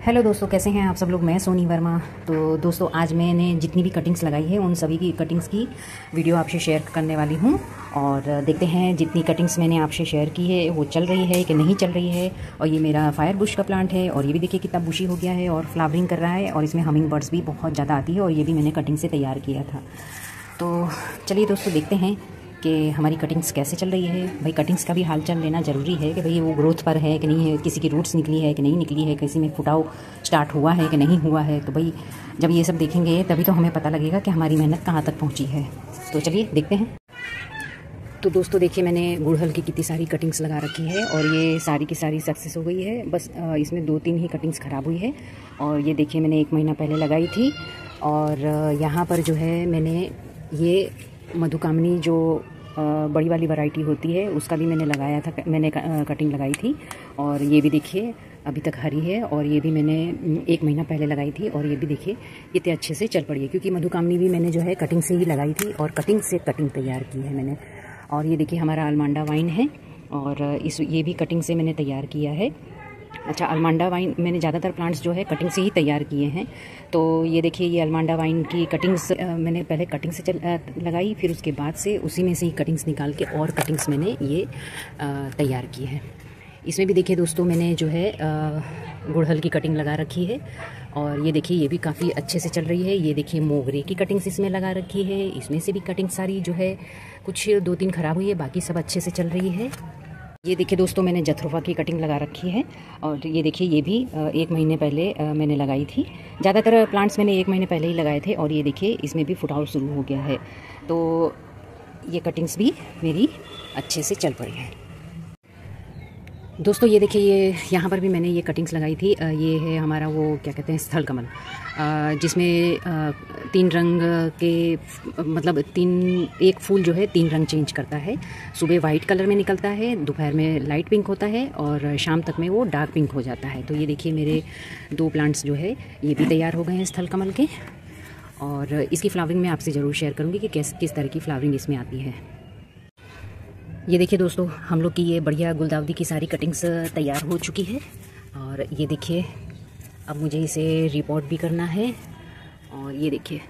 Hello दोस्तों, कैसे हैं आप सब लोग। मैं सोनी वर्मा। तो दोस्तों, आज मैंने जितनी भी कटिंग्स लगाई है उन सभी की कटिंग्स की वीडियो आपसे शेयर करने वाली हूं। और देखते हैं जितनी कटिंग्स मैंने आपसे शेयर की है वो चल रही है कि नहीं चल रही है। और ये मेरा फायर बुश का प्लांट है और ये भी देखिए कितना बुशी हो गया है और फ्लावरिंग कर रहा है और इसमें हमिंग बर्ड्स भी बहुत ज़्यादा आती है और ये भी मैंने कटिंग से तैयार किया था। तो चलिए दोस्तों, देखते हैं कि हमारी कटिंग्स कैसे चल रही है। भाई, कटिंग्स का भी हालचाल लेना ज़रूरी है कि भाई वो ग्रोथ पर है कि नहीं है, किसी की रूट्स निकली है कि नहीं निकली है, किसी में फुटाव स्टार्ट हुआ है कि नहीं हुआ है। तो भाई जब ये सब देखेंगे तभी तो हमें पता लगेगा कि हमारी मेहनत कहाँ तक पहुँची है। तो चलिए देखते हैं। तो दोस्तों देखिए, मैंने गुड़हल की कितनी सारी कटिंग्स लगा रखी है और ये सारी की सारी सक्सेस हो गई है। बस इसमें 2-3 ही कटिंग्स ख़राब हुई है। और ये देखिए, मैंने 1 महीना पहले लगाई थी। और यहाँ पर जो है मैंने ये मधुकामनी जो बड़ी वाली वैरायटी होती है उसका भी मैंने लगाया था, मैंने कटिंग लगाई थी। और ये भी देखिए अभी तक हरी है और ये भी मैंने 1 महीना पहले लगाई थी। और ये भी देखिए कितने अच्छे से चल पड़ी है, क्योंकि मधुकामनी भी मैंने जो है कटिंग से ही लगाई थी और कटिंग से कटिंग तैयार की है मैंने। और ये देखिए हमारा अलमांडा वाइन है और ये भी कटिंग से मैंने तैयार किया है। अच्छा, अलमांडा वाइन मैंने ज़्यादातर प्लांट्स जो है कटिंग से ही तैयार किए हैं। तो ये देखिए, ये अलमांडा वाइन की कटिंग्स मैंने पहले कटिंग से लगाई, फिर उसके बाद से उसी में से ही कटिंग्स निकाल के और कटिंग्स मैंने ये तैयार की है। इसमें भी देखिए दोस्तों, मैंने जो है गुड़हल की कटिंग लगा रखी है और ये देखिए ये भी काफ़ी अच्छे से चल रही है। ये देखिए मोगरे की कटिंग्स इसमें लगा रखी है। इसमें से भी कटिंग सारी जो है कुछ 2-3 ख़राब हुई है, बाकी सब अच्छे से चल रही है। ये देखिए दोस्तों, मैंने जथरोफा की कटिंग लगा रखी है और ये देखिए ये भी 1 महीने पहले मैंने लगाई थी। ज़्यादातर प्लांट्स मैंने 1 महीने पहले ही लगाए थे और ये देखिए इसमें भी फुटाव शुरू हो गया है। तो ये कटिंग्स भी मेरी अच्छे से चल पड़ी है। दोस्तों ये देखिए, ये यहाँ पर भी मैंने ये कटिंग्स लगाई थी। ये है हमारा वो क्या कहते हैं, स्थल कमल, जिसमें 3 रंग के मतलब एक फूल जो है 3 रंग चेंज करता है। सुबह वाइट कलर में निकलता है, दोपहर में लाइट पिंक होता है और शाम तक में वो डार्क पिंक हो जाता है। तो ये देखिए मेरे 2 प्लांट्स जो है ये भी तैयार हो गए हैं स्थल कमल के। और इसकी फ्लावरिंग मैं आपसे ज़रूर शेयर करूँगी कि किस तरह की फ्लावरिंग इसमें आती है। ये देखिए दोस्तों, हम लोग की ये बढ़िया गुलदाउदी की सारी कटिंग्स तैयार हो चुकी है। और ये देखिए अब मुझे इसे रिपोर्ट भी करना है। और ये देखिए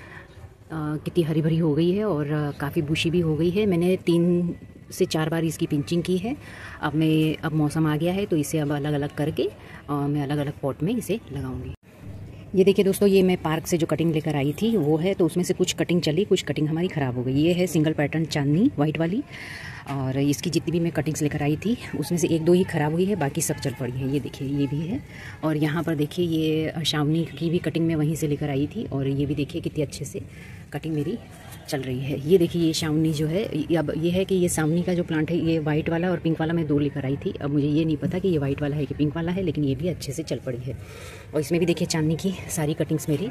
कितनी हरी भरी हो गई है और काफ़ी बुशी भी हो गई है। मैंने 3 से 4 बार इसकी पिंचिंग की है। अब मौसम आ गया है तो इसे अब अलग अलग करके मैं अलग अलग पॉट में इसे लगाऊंगी। ये देखिए दोस्तों, ये मैं पार्क से जो कटिंग लेकर आई थी वो है, तो उसमें से कुछ कटिंग चली, कुछ कटिंग हमारी ख़राब हो गई। ये है सिंगल पैटर्न चांदनी वाइट वाली। और इसकी जितनी भी मैं कटिंग्स लेकर आई थी उसमें से 1-2 ही ख़राब हुई है, बाकी सब चल पड़ी है। ये देखिए ये भी है। और यहाँ पर देखिए ये शावनी की भी कटिंग मैं वहीं से लेकर आई थी और ये भी देखिए कितनी अच्छे से कटिंग मेरी चल रही है। ये देखिए ये शावनी जो है, अब ये है कि ये सावनी का जो प्लांट है ये वाइट वाला और पिंक वाला मैं 2 लेकर आई थी। अब मुझे ये नहीं पता कि ये वाइट वाला है कि पिंक वाला है, लेकिन ये भी अच्छे से चल पड़ी है। और इसमें भी देखिए चांदनी की सारी कटिंग्स मेरी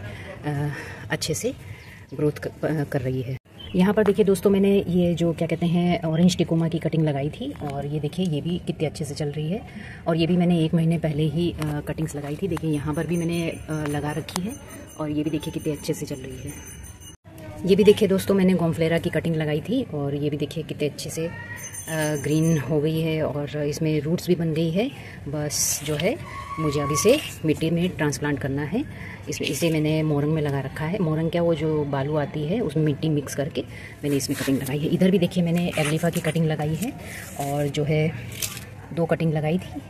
अच्छे से ग्रोथ कर रही है। यहाँ पर देखिए दोस्तों, मैंने ये जो क्या कहते हैं ऑरेंज टिकोमा की कटिंग लगाई थी और ये देखिए ये भी कितने अच्छे से चल रही है। और ये भी मैंने 1 महीने पहले ही कटिंग्स लगाई थी। देखिए यहाँ पर भी मैंने लगा रखी है और ये भी देखिए कितने अच्छे से चल रही है। ये भी देखिए दोस्तों, मैंने गोमफ्लेरा की कटिंग लगाई थी और ये भी देखिए कितने अच्छे से ग्रीन हो गई है और इसमें रूट्स भी बन गई है। बस जो है मुझे अब इसे मिट्टी में ट्रांसप्लांट करना है। इसे मैंने मोरंग में लगा रखा है। मोरंग क्या, वो जो बालू आती है उसमें मिट्टी मिक्स करके मैंने इसमें कटिंग लगाई है। इधर भी देखिए मैंने एग्लिफा की कटिंग लगाई है और जो है 2 कटिंग लगाई थी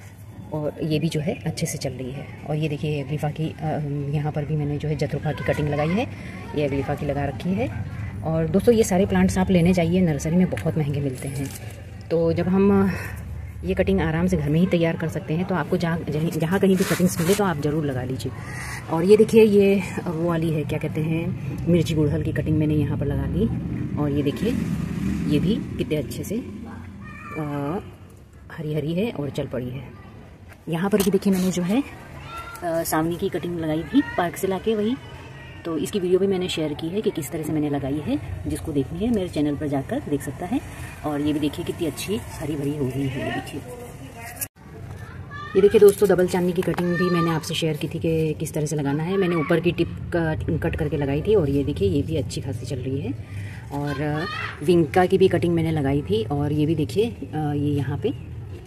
और ये भी जो है अच्छे से चल रही है। और ये देखिए एग्लिफा की यहाँ पर भी मैंने जो है जथरोफा की कटिंग लगाई है, ये एग्लिफा की लगा रखी है। और दोस्तों ये सारे प्लांट्स आप लेने जाइए, नर्सरी में बहुत महंगे मिलते हैं। तो जब हम ये कटिंग आराम से घर में ही तैयार कर सकते हैं तो आपको जहाँ कहीं भी कटिंग्स मिले तो आप ज़रूर लगा लीजिए। और ये देखिए ये वो वाली है, क्या कहते हैं, मिर्ची गुड़हल की कटिंग मैंने यहाँ पर लगा ली। और ये देखिए ये भी कितने अच्छे से हरी हरी है और चल पड़ी है। यहाँ पर भी देखिए मैंने जो है सावनी की कटिंग लगाई थी पार्क से लाके वही। तो इसकी वीडियो भी मैंने शेयर की है कि किस तरह से मैंने लगाई है। जिसको देखनी है मेरे चैनल पर जाकर देख सकता है। और ये भी देखिए कितनी अच्छी हरी भरी हो गई है। ये देखिए दोस्तों, डबल चांदनी की कटिंग भी मैंने आपसे शेयर की थी कि किस तरह से लगाना है। मैंने ऊपर की टिप कट करके लगाई थी और ये देखिए ये भी अच्छी खासी चल रही है। और विंका की भी कटिंग मैंने लगाई थी और ये भी देखिए ये यहाँ पे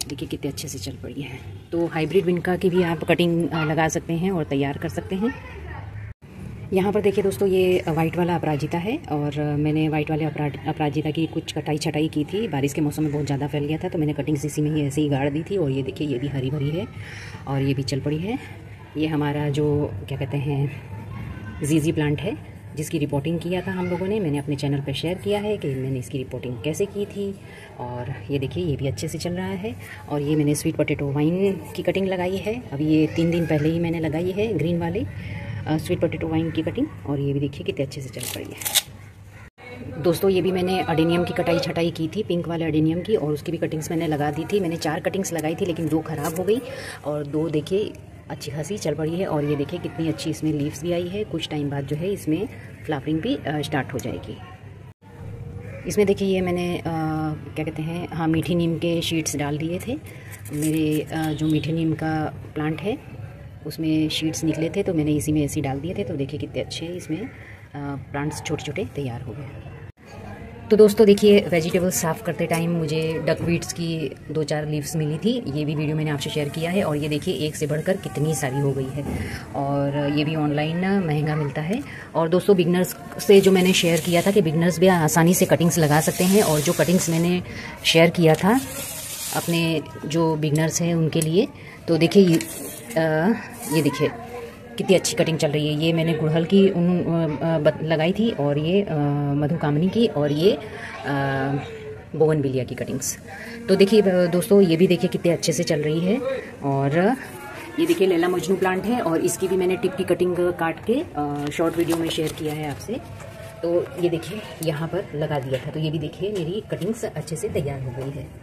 देखिए कितने अच्छे से चल पड़ी है। तो हाइब्रिड विनका की भी आप कटिंग लगा सकते हैं और तैयार कर सकते हैं। यहाँ पर देखिए दोस्तों, ये वाइट वाला अपराजिता है और मैंने वाइट वाले अपराजिता की कुछ कटाई छटाई की थी। बारिश के मौसम में बहुत ज़्यादा फैल गया था तो मैंने कटिंग्स इसी में ही ऐसे ही गाड़ दी थी। और ये देखिए, ये भी हरी भरी है और ये भी चल पड़ी है। ये हमारा जो क्या कहते हैं जीजी प्लांट है, जिसकी रिपोर्टिंग किया था हम लोगों ने, मैंने अपने चैनल पर शेयर किया है कि मैंने इसकी रिपोर्टिंग कैसे की थी। और ये देखिए, ये भी अच्छे से चल रहा है। और ये मैंने स्वीट पोटैटो वाइन की कटिंग लगाई है, अभी ये 3 दिन पहले ही मैंने लगाई है, ग्रीन वाली स्वीट पोटैटो वाइन की कटिंग। और ये भी देखिए कितने अच्छे से चल पड़ी है। दोस्तों, ये भी मैंने अडेनियम की कटाई छटाई की थी, पिंक वाले अडेनियम की, और उसकी भी कटिंग्स मैंने लगा दी थी। मैंने 4 कटिंग्स लगाई थी लेकिन 2 ख़राब हो गई और 2 देखिए अच्छी खासी चल पड़ी है। और ये देखिए कितनी अच्छी इसमें लीव्स भी आई है। कुछ टाइम बाद जो है इसमें फ्लावरिंग भी स्टार्ट हो जाएगी। इसमें देखिए, ये मैंने क्या कहते हैं, हाँ, मीठी नीम के शीट्स डाल दिए थे। मेरे जो मीठी नीम का प्लांट है उसमें शीट्स निकले थे तो मैंने इसी में ऐसे डाल दिए थे। तो देखिए कितने अच्छे इसमें प्लांट्स छोटे छोटे तैयार हो गए। तो दोस्तों देखिए, वेजिटेबल्स साफ़ करते टाइम मुझे डकवीट्स की 2-4 लीव्स मिली थी। ये भी वीडियो मैंने आपसे शेयर किया है। और ये देखिए एक से बढ़कर कितनी सारी हो गई है और ये भी ऑनलाइन महंगा मिलता है। और दोस्तों, बिगनर्स से जो मैंने शेयर किया था कि बिगनर्स भी आसानी से कटिंग्स लगा सकते हैं, और जो कटिंग्स मैंने शेयर किया था अपने जो बिगनर्स हैं उनके लिए, तो देखिए ये देखिए कितनी अच्छी कटिंग चल रही है। ये मैंने गुड़हल की लगाई थी और ये मधुकामनी की और ये बोगनविलिया की कटिंग्स। तो देखिए दोस्तों, ये भी देखिए कितने अच्छे से चल रही है। और ये देखिए लैला मजनू प्लांट है और इसकी भी मैंने टिप की कटिंग काट के शॉर्ट वीडियो में शेयर किया है आपसे। तो ये देखिए यहाँ पर लगा दिया था। तो ये भी देखिए मेरी कटिंग्स अच्छे से तैयार हो गई है।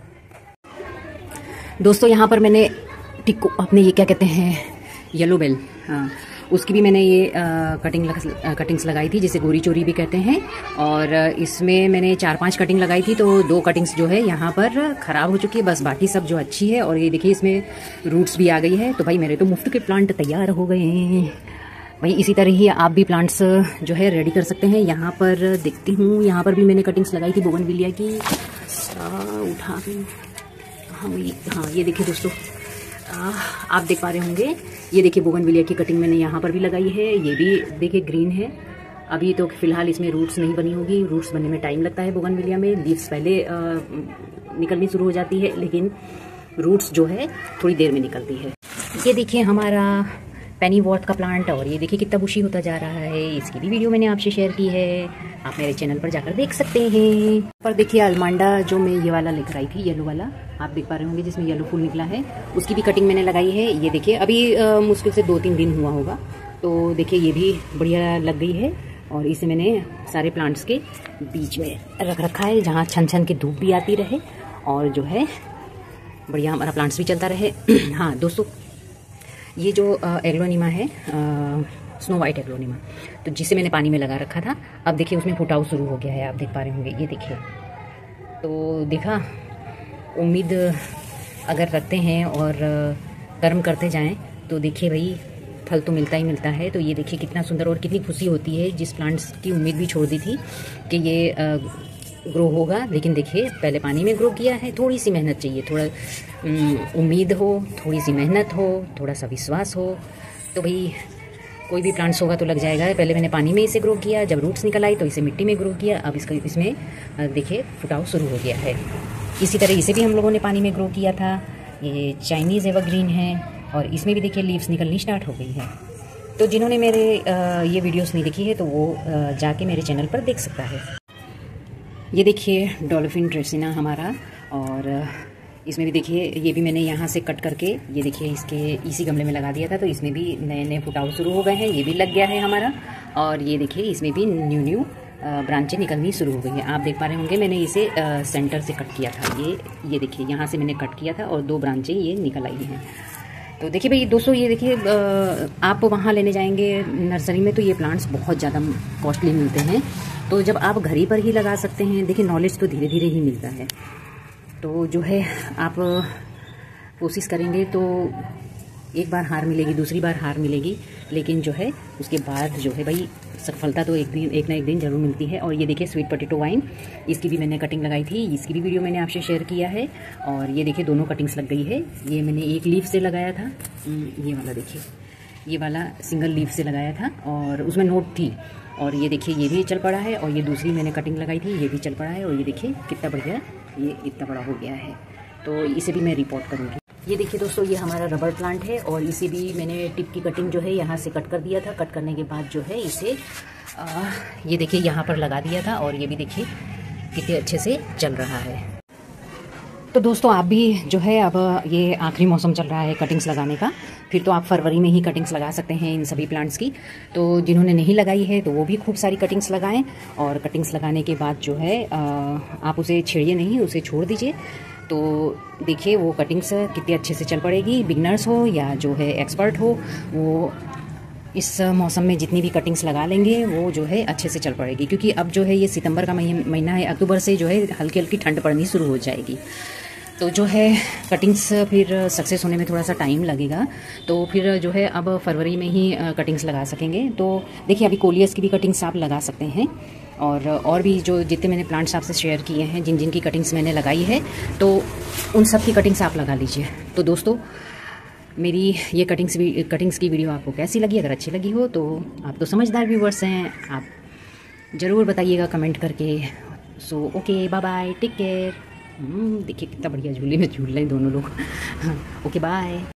दोस्तों, यहाँ पर मैंने टिक अपने ये क्या कहते हैं येलो बेल, हाँ, उसकी भी मैंने ये कटिंग्स लगाई थी, जिसे गोरी चोरी भी कहते हैं। और इसमें मैंने 4-5 कटिंग लगाई थी तो 2 कटिंग्स जो है यहाँ पर ख़राब हो चुकी है, बस बाकी सब जो अच्छी है। और ये देखिए इसमें रूट्स भी आ गई है। तो भाई मेरे तो मुफ्त के प्लांट तैयार हो गए हैं। भाई इसी तरह ही आप भी प्लांट्स जो है रेडी कर सकते हैं। यहाँ पर देखती हूँ, यहाँ पर भी मैंने कटिंग्स लगाई थी बोगनविलिया की, उठा के हाँ ये देखिए दोस्तों, आप देख पा रहे होंगे, ये देखिए बोगनविलिया की कटिंग मैंने यहाँ पर भी लगाई है। ये भी देखिए ग्रीन है। अभी तो फिलहाल इसमें रूट्स नहीं बनी होगी, रूट्स बनने में टाइम लगता है बोगनविलिया में। लीव्स पहले निकलनी शुरू हो जाती है लेकिन रूट्स जो है थोड़ी देर में निकलती है। ये देखिए हमारा पेनी वॉर्थ का प्लांट, और ये देखिए कितना बुशी होता जा रहा है। इसकी भी वीडियो मैंने आपसे शेयर की है, आप मेरे चैनल पर जाकर देख सकते हैं। पर देखिए अलमांडा जो मैं ये वाला लेकर आई थी, येलो वाला, आप देख पा रहे होंगे, जिसमें येलो फूल निकला है, उसकी भी कटिंग मैंने लगाई है। ये देखिए अभी मुश्किल से 2-3 दिन हुआ होगा। तो देखिए ये भी बढ़िया लग गई है। और इसे मैंने सारे प्लांट्स के बीच में रख रखा है, जहाँ छन छन के धूप भी आती रहे और जो है बढ़िया हमारा प्लांट्स भी चलता रहे। हाँ दोस्तों, ये जो एग्लोनिमा है, स्नो वाइट एग्लोनिमा, तो जिसे मैंने पानी में लगा रखा था, अब देखिए उसमें फुटाव शुरू हो गया है, आप देख पा रहे होंगे। ये देखिए, तो देखा, उम्मीद अगर रखते हैं और कर्म करते जाएं तो देखिए भाई फल तो मिलता ही मिलता है। तो ये देखिए कितना सुंदर, और कितनी खुशी होती है। जिस प्लांट्स की उम्मीद भी छोड़ दी थी कि ये ग्रो होगा, लेकिन देखिए पहले पानी में ग्रो किया है। थोड़ी सी मेहनत चाहिए, थोड़ा उम्मीद हो, थोड़ी सी मेहनत हो, थोड़ा सा विश्वास हो, तो भाई कोई भी प्लांट्स होगा तो लग जाएगा। पहले मैंने पानी में इसे ग्रो किया, जब रूट्स निकल आई तो इसे मिट्टी में ग्रो किया, अब इसमें देखिए फुटाव शुरू हो गया है। इसी तरह इसे भी हम लोगों ने पानी में ग्रो किया था। ये चाइनीज़ एवरग्रीन है और इसमें भी देखिए लीव्स निकलनी स्टार्ट हो गई है। तो जिन्होंने मेरे ये वीडियोस नहीं देखी है तो वो जाके मेरे चैनल पर देख सकता है। ये देखिए डॉल्फिन ड्रेसिना हमारा, और इसमें भी देखिए ये भी मैंने यहाँ से कट करके, ये देखिए इसके इसी गमले में लगा दिया था, तो इसमें भी नए नए फुटाव शुरू हो गए हैं। ये भी लग गया है हमारा, और ये देखिए इसमें भी न्यू ब्रांचें निकलनी शुरू हो गई हैं। आप देख पा रहे होंगे, मैंने इसे सेंटर से कट किया था। ये देखिए यहाँ से मैंने कट किया था और 2 ब्रांचें ये निकल आई हैं। तो देखिए भाई दोस्तों, ये देखिए आप वहाँ लेने जाएंगे नर्सरी में तो ये प्लांट्स बहुत ज़्यादा कॉस्टली मिलते हैं। तो जब आप घर ही पर ही लगा सकते हैं, देखिए नॉलेज तो धीरे धीरे ही मिलता है। तो जो है आप कोशिश करेंगे तो एक बार हार मिलेगी, दूसरी बार हार मिलेगी, लेकिन जो है उसके बाद जो है भाई सफलता तो एक ना एक दिन ज़रूर मिलती है। और ये देखिए स्वीट पोटैटो वाइन, इसकी भी मैंने कटिंग लगाई थी, इसकी भी वीडियो मैंने आपसे शेयर किया है। और ये देखिए दोनों कटिंग्स लग गई है। ये मैंने एक लीफ से लगाया था, ये वाला देखिए, ये वाला सिंगल लीफ से लगाया था और उसमें नोट थी। और ये देखिए ये भी चल पड़ा है। और ये दूसरी मैंने कटिंग लगाई थी, ये भी चल पड़ा है। और ये देखिए कितना बढ़िया ये इतना बड़ा हो गया है, तो इसे भी मैं रिपोर्ट करूँगी। ये देखिए दोस्तों, ये हमारा रबर प्लांट है और इसे भी मैंने टिप की कटिंग जो है यहाँ से कट कर दिया था। कट करने के बाद जो है इसे ये देखिए यहाँ पर लगा दिया था। और ये भी देखिए कितने अच्छे से चल रहा है। तो दोस्तों आप भी जो है, अब ये आखिरी मौसम चल रहा है कटिंग्स लगाने का, फिर तो आप फरवरी में ही कटिंग्स लगा सकते हैं इन सभी प्लांट्स की। तो जिन्होंने नहीं लगाई है तो वो भी खूब सारी कटिंग्स लगाएं। और कटिंग्स लगाने के बाद जो है आप उसे छेड़िए नहीं, उसे छोड़ दीजिए। तो देखिए वो कटिंग्स कितने अच्छे से चल पड़ेगी। बिगनर्स हो या जो है एक्सपर्ट हो, वो इस मौसम में जितनी भी कटिंग्स लगा लेंगे वो जो है अच्छे से चल पड़ेगी। क्योंकि अब जो है ये सितंबर का महीना है, अक्टूबर से जो है हल्की हल्की ठंड पड़नी शुरू हो जाएगी। तो जो है कटिंग्स फिर सक्सेस होने में थोड़ा सा टाइम लगेगा। तो फिर जो है अब फरवरी में ही कटिंग्स लगा सकेंगे। तो देखिए अभी कोलियस की भी कटिंग्स आप लगा सकते हैं। और भी जो जितने मैंने प्लांट्स आपसे शेयर किए हैं, जिन जिन की कटिंग्स मैंने लगाई है, तो उन सब की कटिंग्स आप लगा लीजिए। तो दोस्तों मेरी ये कटिंग्स की वीडियो आपको कैसी लगी? अगर अच्छी लगी हो तो आप तो समझदार व्यूवर्स हैं, आप ज़रूर बताइएगा कमेंट करके। So okay, bye bye, take care. देखिए कितना बढ़िया झूले में झूल रहे हैं दोनों लोग। Okay bye.